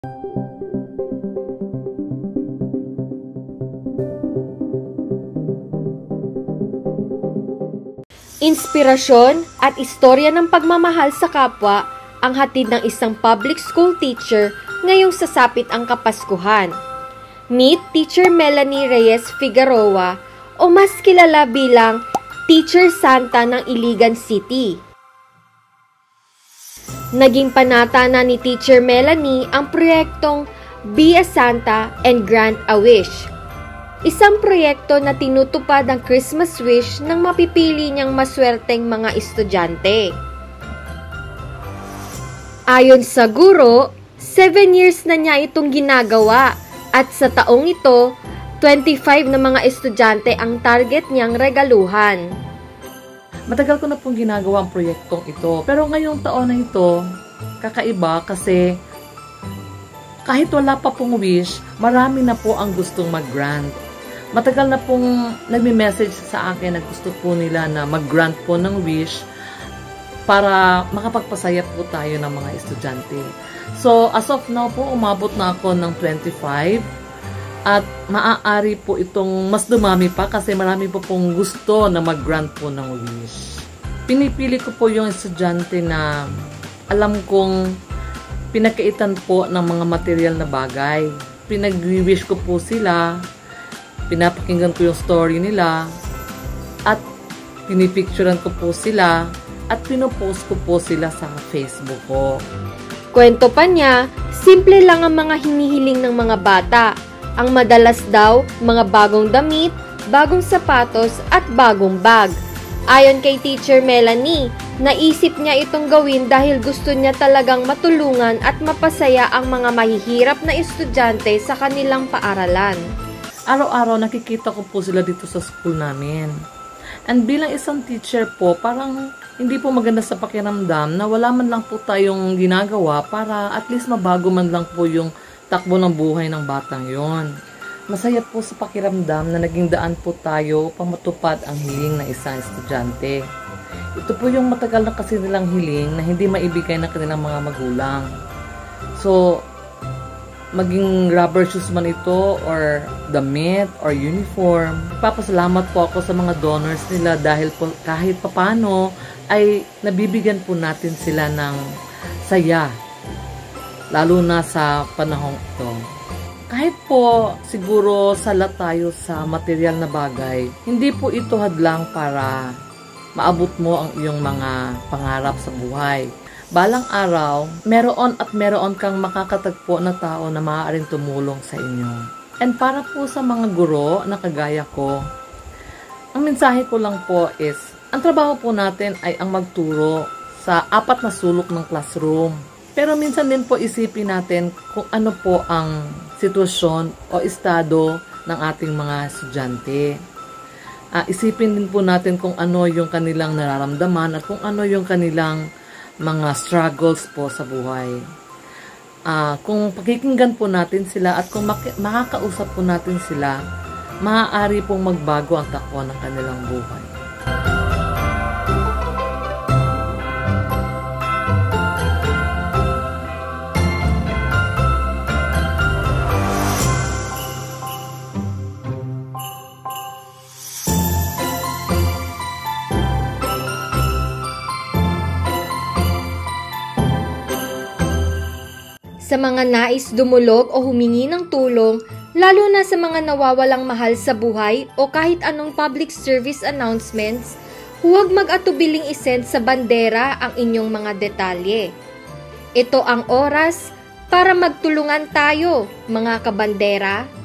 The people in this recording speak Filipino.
Inspirasyon at istorya ng pagmamahal sa kapwa ang hatid ng isang public school teacher ngayong sasapit ang Kapaskuhan. Meet Teacher Melanie Reyes Figueroa o mas kilala bilang Teacher Santa ng Iligan City. Naging panata na ni Teacher Melanie ang proyektong Be a Santa and Grant a Wish. Isang proyekto na tinutupad ang Christmas wish ng mapipili niyang maswerteng mga estudyante. Ayon sa guro, 7 years na niya itong ginagawa at sa taong ito, 25 na mga estudyante ang target niyang regaluhan. Matagal ko na pong ginagawa ang proyektong ito, pero ngayong taon na ito, kakaiba kasi kahit wala pa pong wish, marami na po ang gustong mag-grant. Matagal na pong nagme-message sa akin na gusto po nila na mag-grant po ng wish para makapagpasaya po tayo ng mga estudyante. So, as of now po, umabot na ako ng 25 at maaari po itong mas dumami pa kasi marami po pong gusto na mag-grant po ng wish. Pinipili ko po yung estudyante na alam kong pinakaitan po ng mga material na bagay. Pinag-wish ko po sila, pinapakinggan ko yung story nila, at pinipicturean ko po sila, at pinopost ko po sila sa Facebook ko. Kwento pa niya, simple lang ang mga hinihiling ng mga bata. Ang madalas daw, mga bagong damit, bagong sapatos, at bagong bag. Ayon kay Teacher Melanie, naisip niya itong gawin dahil gusto niya talagang matulungan at mapasaya ang mga mahihirap na estudyante sa kanilang paaralan. Araw-araw nakikita ko po sila dito sa school namin. And bilang isang teacher po, parang hindi po maganda sa pakiramdam na wala man lang po tayong ginagawa para at least mabago man lang po yung takbo ng buhay ng batang yon. Masaya po sa pakiramdam na naging daan po tayo upang matupad ang hiling ng isang estudyante. Ito po yung matagal na kasi nilang hiling na hindi maibigay ng kanilang mga magulang. So, maging rubber shoes man ito or damit or uniform, papasalamat po ako sa mga donors nila dahil po kahit papano ay nabibigyan po natin sila ng saya, lalo na sa panahong ito. Kahit po siguro sala tayo sa material na bagay, hindi po ito hadlang para maabot mo ang iyong mga pangarap sa buhay. Balang araw, meron kang makakatagpo na tao na maaaring tumulong sa inyo. And para po sa mga guro na kagaya ko, ang mensahe ko lang po is, ang trabaho po natin ay ang magturo sa 4 na sulok ng classroom. Pero minsan din po isipin natin kung ano po ang sitwasyon o estado ng ating mga estudyante. Isipin din po natin kung ano yung kanilang nararamdaman at kung ano yung kanilang mga struggles po sa buhay. Kung pakikinggan po natin sila at kung makakausap po natin sila, maaari pong magbago ang takbo ng kanilang buhay. Sa mga nais dumulog o humingi ng tulong, lalo na sa mga nawawalang mahal sa buhay o kahit anong public service announcements, huwag mag-atubiling isend sa bandera ang inyong mga detalye. Ito ang oras para magtulungan tayo, mga kabandera.